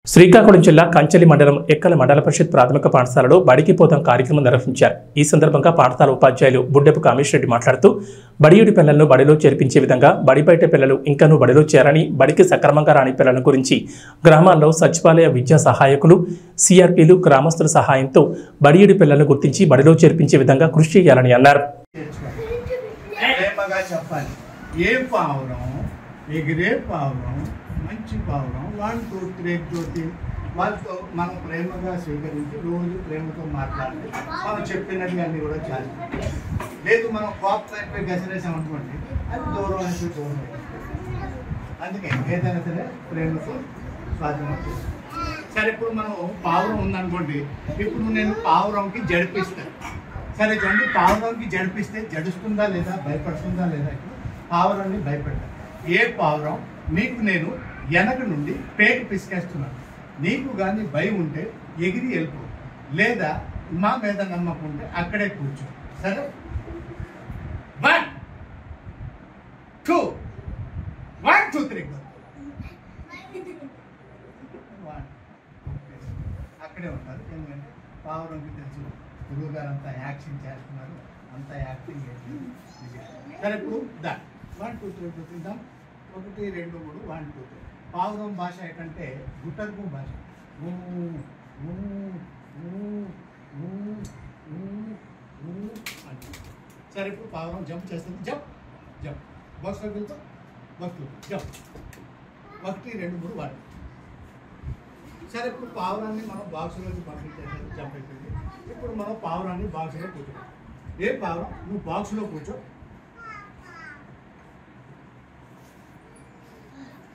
శ్రీకాకుళం జిల్లా కంచెలి మండలం ఎక్కల మండల పరిషత్ ప్రాథమిక పాఠశాలలో బడికి పోతాం కార్యక్రమం నిర్వహించారు. ఈ సందర్భంగా పాఠశాల ఉపాధ్యాయులు బుడ్డెపు కామేష్ రెడ్డి మాట్లాడుతూ బడియుడి పిల్లలను బడిలో చేర్పించే విధంగా బడి బయట పిల్లలు ఇంకనూ బడిలో చేరని, బడికి సక్రమంగా రాని పిల్లల గురించి గ్రామాల్లో సచివాలయ విద్యా సహాయకులు, సిఆర్పీలు, గ్రామస్తుల సహాయంతో బడియుడి పిల్లలను గుర్తించి బడిలో చేర్పించే విధంగా కృషి చేయాలని అన్నారు. మంచి పావురం 1 2 3 తోటి వాళ్ళతో మనం ప్రేమగా స్వీకరించి రోజు ప్రేమతో మాట్లాడి మనం చెప్పినట్టుగా అన్నీ కూడా చేస్తాం. లేదు మనం కోపమైపోయి గసిరేసాం అనుకోండి, అది దూరం అయిపోయి దూరం అయిపోతుంది. అందుకే ఏదైనా సరే ప్రేమతో స్వాధీనం చేస్తాం. సరే, ఇప్పుడు మనం పావురం ఉందనుకోండి, ఇప్పుడు నేను పావురంకి జడిపిస్తాను. సరే చూడండి, పావురంకి జడిపిస్తే జడుస్తుందా లేదా, భయపడుతుందా లేదా? ఇప్పుడు పావురాన్ని భయపెడతాను. ఏ పావురం నీకు నేను వెనక నుండి పేక పిసికేస్తున్నాను, నీకు కానీ భయం ఉంటే ఎగిరి వెళ్ళిపో, లేదా మా మీద నమ్మకం ఉంటే అక్కడే కూర్చో. సరే, 1 2 1 2 3 అక్కడే ఉంటారు. ఎందుకంటే పావురంకి తెలుసు గురువు గారు అంతా యాక్షన్ చేస్తున్నారు, అంతా యాక్టింగ్ చేస్తున్నారు. సరే, ఇప్పుడు 1 2 3 చూద్దాం. 1 2 3 1 2 3. పావురం భాష ఏంటంటే గుట్టర్పు భాష. సరే, ఇప్పుడు పావురం జంప్ చేస్తుంది. జంప్ జంప్ బాక్స్లోకి వెళ్తాం, బాక్స్లో జంప్ 1 2 3 1. సరే, ఇప్పుడు పావురాన్ని మనం బాక్స్లోకి పంపించేసాం, జంప్ అయిపోయింది. ఇప్పుడు మనం పావురాన్ని బాక్స్లో కూర్చోం. ఏ పావురం, నువ్వు బాక్స్లో కూర్చో,